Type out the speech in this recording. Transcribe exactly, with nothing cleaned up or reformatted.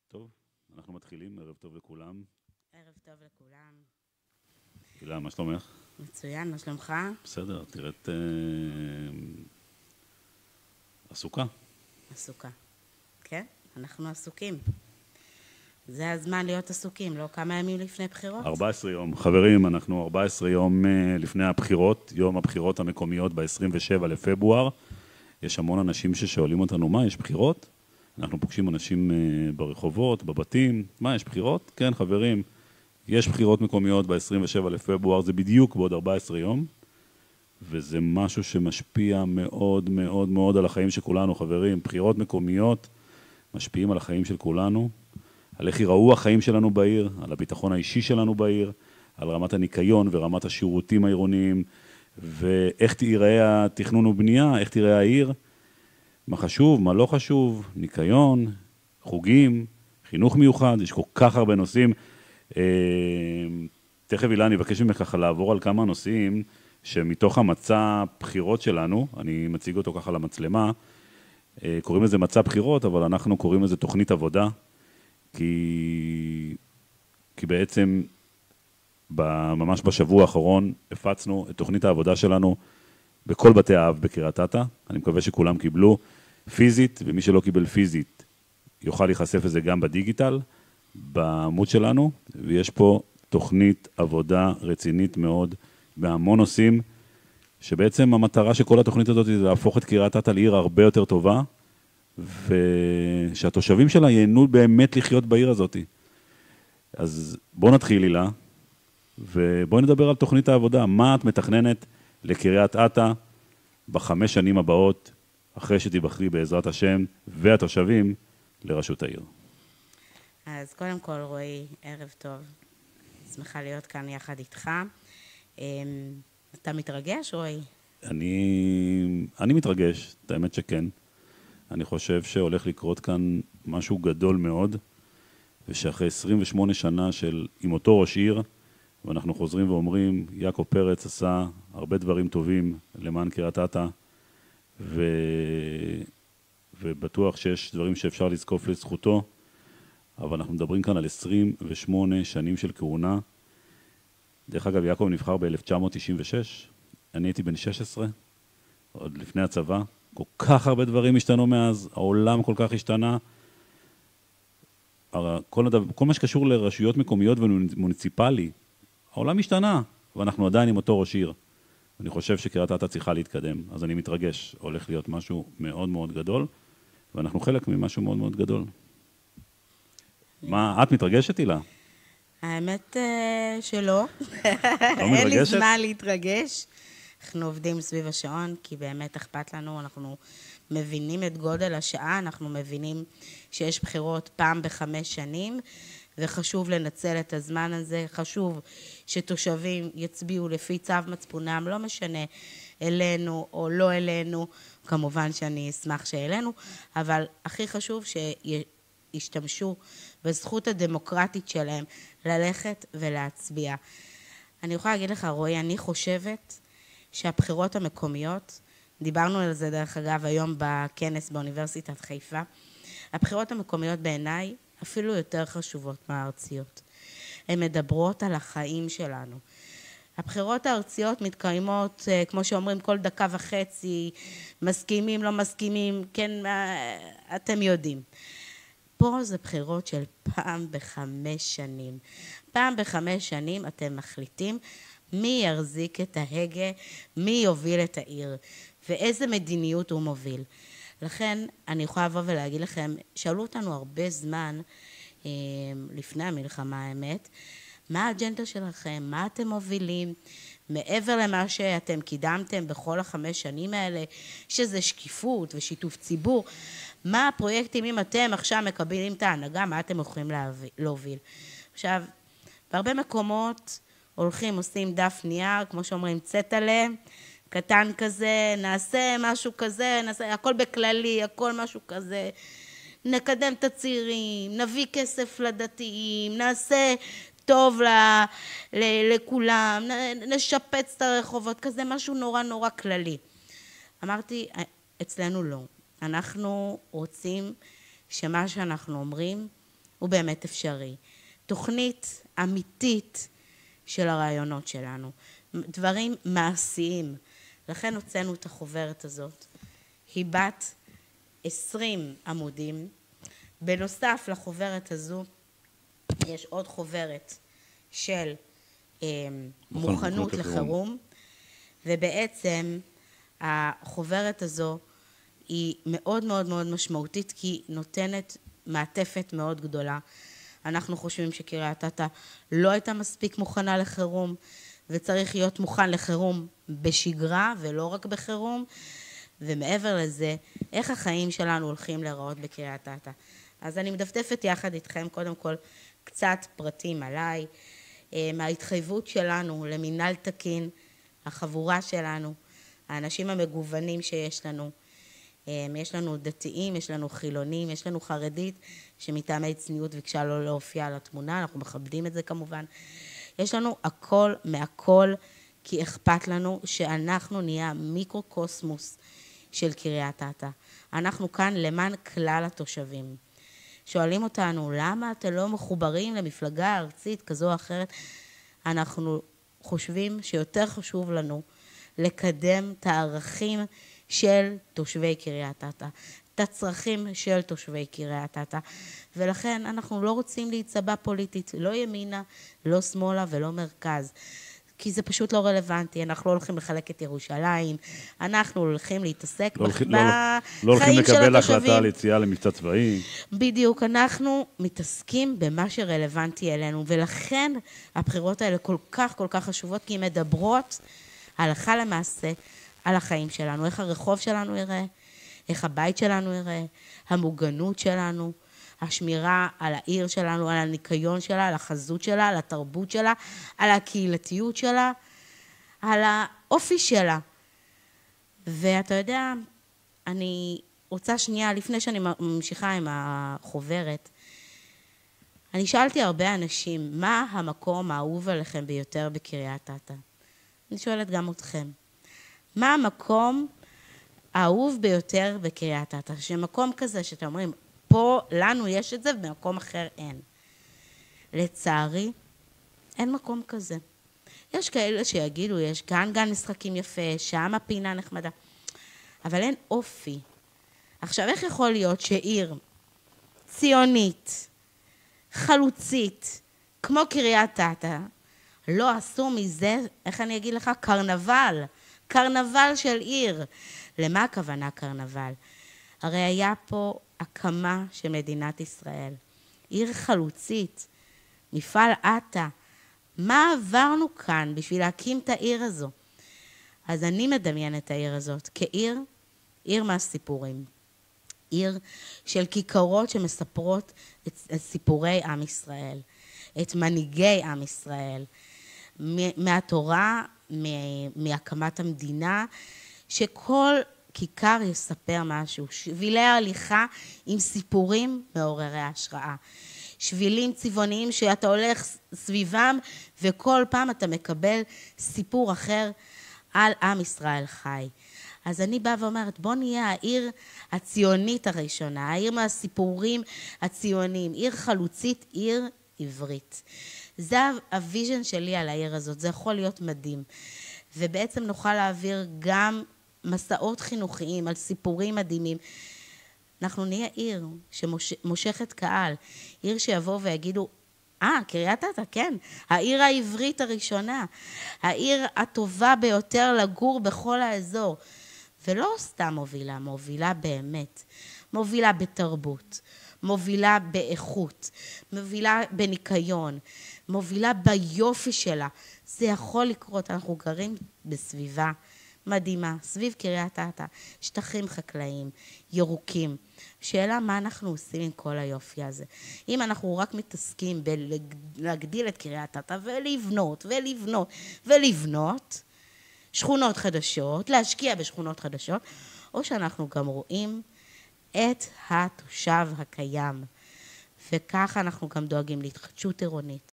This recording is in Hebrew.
טוב, אנחנו מתחילים, ערב טוב לכולם. ערב טוב לכולם. הילה, מה שלומך? מצוין, מה שלומך? בסדר, תראית, אה, עסוקה. עסוקה. כן, אנחנו עסוקים. זה הזמן להיות עסוקים, לא כמה ימים לפני בחירות? ארבעה עשר יום. חברים, אנחנו ארבעה עשר יום אה, לפני הבחירות, יום הבחירות המקומיות ב-עשרים ושבעה לפברואר. יש המון אנשים ששואלים אותנו, מה, יש בחירות? אנחנו פוגשים אנשים אה, ברחובות, בבתים. מה, יש בחירות? כן, חברים, יש בחירות מקומיות ב-עשרים ושבעה לפברואר, זה בדיוק בעוד ארבעה עשר יום. וזה משהו שמשפיע מאוד מאוד מאוד על החיים של כולנו, חברים. בחירות מקומיות משפיעים על החיים של כולנו, על איך ייראו החיים שלנו בעיר, על הביטחון האישי שלנו בעיר, על רמת הניקיון ורמת השירותים העירוניים, ואיך תיראה התכנון ובנייה, איך תיראה העיר, מה חשוב, מה לא חשוב, ניקיון, חוגים, חינוך מיוחד, יש כל כך הרבה נושאים. תכף הילה, אני אבקש ממך ככה לעבור על כמה נושאים, שמתוך המצע בחירות שלנו, אני מציג אותו ככה למצלמה, קוראים לזה מצע בחירות, אבל אנחנו קוראים לזה תוכנית עבודה, כי, כי בעצם ממש בשבוע האחרון הפצנו את תוכנית העבודה שלנו בכל בתי האב בקריית אתא. אני מקווה שכולם קיבלו פיזית, ומי שלא קיבל פיזית יוכל להיחשף לזה גם בדיגיטל, בעמוד שלנו, ויש פה תוכנית עבודה רצינית מאוד, בהמון נושאים, שבעצם המטרה של כל התוכנית הזאת היא להפוך את קריית אתא לעיר הרבה יותר טובה, ושהתושבים שלה ייהנו באמת לחיות בעיר הזאת. אז בואו נתחיל, הילה, ובואו נדבר על תוכנית העבודה. מה את מתכננת לקריית אתא בחמש שנים הבאות, אחרי שתיבחרי בעזרת השם והתושבים לראשות העיר? אז קודם כל, רועי, ערב טוב. שמחה להיות כאן יחד איתך. אתה מתרגש, רועי? אני, אני מתרגש, את האמת שכן. אני חושב שהולך לקרות כאן משהו גדול מאוד, ושאחרי עשרים ושמונה שנה של עם אותו ראש עיר, ואנחנו חוזרים ואומרים, יעקב פרץ עשה הרבה דברים טובים למען קריית אתא, ו... ובטוח שיש דברים שאפשר לזקוף לזכותו, אבל אנחנו מדברים כאן על עשרים ושמונה שנים של כהונה. דרך אגב, יעקב נבחר ב-אלף תשע מאות תשעים ושש, אני הייתי בן שש עשרה, עוד לפני הצבא. כל כך הרבה דברים השתנו מאז, העולם כל כך השתנה. כל, הדבר, כל מה שקשור לרשויות מקומיות ומוניציפלי, העולם השתנה, ואנחנו עדיין עם אותו ראש עיר. אני חושב שקריית אתא צריכה להתקדם, אז אני מתרגש, הולך להיות משהו מאוד מאוד גדול, ואנחנו חלק ממשהו מאוד מאוד גדול. מה, את מתרגשת, הילה? האמת שלא. לא מתרגשת? אין לי זמן להתרגש. אנחנו עובדים סביב השעון, כי באמת אכפת לנו, אנחנו מבינים את גודל השעה, אנחנו מבינים שיש בחירות פעם בחמש שנים, וחשוב לנצל את הזמן הזה, חשוב שתושבים יצביעו לפי צו מצפונם, לא משנה אלינו או לא אלינו, כמובן שאני אשמח שאלינו, אבל הכי חשוב שישתמשו בזכות הדמוקרטית שלהם ללכת ולהצביע. אני יכולה להגיד לך, רועי, אני חושבת שהבחירות המקומיות, דיברנו על זה דרך אגב היום בכנס באוניברסיטת חיפה, הבחירות המקומיות בעיניי אפילו יותר חשובות מהארציות. הן מדברות על החיים שלנו. הבחירות הארציות מתקיימות, כמו שאומרים, כל דקה וחצי, מסכימים, לא מסכימים, כן, אתם יודעים. פה זה בחירות של פעם בחמש שנים. פעם בחמש שנים אתם מחליטים מי יחזיק את ההגה, מי יוביל את העיר, ואיזה מדיניות הוא מוביל. לכן אני יכולה לבוא ולהגיד לכם, שאלו אותנו הרבה זמן, לפני המלחמה האמת, מה האג'נדה שלכם, מה אתם מובילים, מעבר למה שאתם קידמתם בכל החמש שנים האלה, שזה שקיפות ושיתוף ציבור, מה הפרויקטים אם אתם עכשיו מקבלים את ההנהגה, מה אתם יכולים להוביל. עכשיו, בהרבה מקומות הולכים, עושים דף נייר, כמו שאומרים, צטלה, קטן כזה, נעשה משהו כזה, נעשה, הכל בכללי, הכל משהו כזה, נקדם את הצעירים, נביא כסף לדתיים, נעשה טוב ל, ל, לכולם, נשפץ את הרחובות, כזה משהו נורא נורא כללי. אמרתי, אצלנו לא. אנחנו רוצים שמה שאנחנו אומרים, הוא באמת אפשרי. תוכנית אמיתית של הרעיונות שלנו, דברים מעשיים. לכן הוצאנו את החוברת הזאת. היא בת עשרים עמודים. בנוסף לחוברת הזו, יש עוד חוברת של אה, מוכנות, מוכנות לחירום. לחירום, ובעצם החוברת הזו היא מאוד מאוד מאוד משמעותית, כי היא נותנת מעטפת מאוד גדולה. אנחנו חושבים שקריית אתא לא הייתה מספיק מוכנה לחירום, וצריך להיות מוכן לחירום בשגרה ולא רק בחירום, ומעבר לזה, איך החיים שלנו הולכים להיראות בקריית אתא. אז אני מדפדפת יחד איתכם קודם כל קצת פרטים עליי, מההתחייבות שלנו למינהל תקין, החבורה שלנו, האנשים המגוונים שיש לנו. יש לנו דתיים, יש לנו חילונים, יש לנו חרדית שמטעמי צניעות ביקשה לא להופיע על התמונה, אנחנו מכבדים את זה כמובן. יש לנו הכל מהכל, כי אכפת לנו שאנחנו נהיה מיקרוקוסמוס של קריית אתא. אנחנו כאן למען כלל התושבים. שואלים אותנו, למה אתם לא מחוברים למפלגה ארצית כזו או אחרת? אנחנו חושבים שיותר חשוב לנו לקדם את הערכים של תושבי קריית אתא, את הצרכים של תושבי קריית אתא, ולכן אנחנו לא רוצים להיצבע פוליטית, לא ימינה, לא שמאלה ולא מרכז, כי זה פשוט לא רלוונטי. אנחנו לא הולכים לחלק את ירושלים, אנחנו הולכים להתעסק לא בחיים לא, לא הולכים של לקבל התושבים. החלטה על יציאה למבצע צבאי. בדיוק, אנחנו מתעסקים במה שרלוונטי אלינו, ולכן הבחירות האלה כל כך כל כך חשובות, כי הן מדברות הלכה למעשה על החיים שלנו, איך הרחוב שלנו יראה, איך הבית שלנו יראה, המוגנות שלנו, השמירה על העיר שלנו, על הניקיון שלה, על החזות שלה, על התרבות שלה, על הקהילתיות שלה, על האופי שלה. ואתה יודע, אני רוצה שנייה, לפני שאני ממשיכה עם החוברת, אני שאלתי הרבה אנשים, מה המקום האהוב עליכם ביותר בקריית אתא? אני שואלת גם אתכם. מה המקום האהוב ביותר בקריית אתא? שמקום כזה שאתם אומרים, פה לנו יש את זה, ובמקום אחר אין. לצערי, אין מקום כזה. יש כאלה שיגידו, יש כאן גן משחקים יפה, שם הפינה נחמדה, אבל אין אופי. עכשיו, איך יכול להיות שעיר ציונית, חלוצית, כמו קריית אתא, לא עשו מזה, איך אני אגיד לך, קרנבל, קרנבל של עיר. למה הכוונה קרנבל? הרי היה פה הקמה של מדינת ישראל, עיר חלוצית, מפעל אתא. מה עברנו כאן בשביל להקים את העיר הזו? אז אני מדמיינת את העיר הזאת כעיר, עיר מהסיפורים. עיר של כיכרות שמספרות את, את סיפורי עם ישראל, את מנהיגי עם ישראל, מהתורה, מהקמת המדינה, שכל כיכר יספר משהו. שבילי ההליכה עם סיפורים מעוררי השראה. שבילים צבעוניים שאתה הולך סביבם, וכל פעם אתה מקבל סיפור אחר על עם ישראל חי. אז אני באה ואומרת, בוא נהיה העיר הציונית הראשונה, העיר מהסיפורים הציוניים, עיר חלוצית, עיר עברית. זה הוויז'ן שלי על העיר הזאת, זה יכול להיות מדהים. ובעצם נוכל להעביר גם מסעות חינוכיים על סיפורים מדהימים. אנחנו נהיה עיר שמושכת קהל, עיר שיבואו ויגידו, אה, קריית אתא, כן, העיר העברית הראשונה, העיר הטובה ביותר לגור בכל האזור. ולא סתם מובילה, מובילה באמת, מובילה בתרבות, מובילה באיכות, מובילה בניקיון, מובילה ביופי שלה. זה יכול לקרות, אנחנו גרים בסביבה מדהימה, סביב קריית אתא, שטחים חקלאיים, ירוקים. שאלה מה אנחנו עושים עם כל היופי הזה. אם אנחנו רק מתעסקים בלהגדיל את קריית אתא ולבנות ולבנות ולבנות שכונות חדשות, להשקיע בשכונות חדשות, או שאנחנו גם רואים את התושב הקיים. וככה אנחנו גם דואגים להתחדשות עירונית.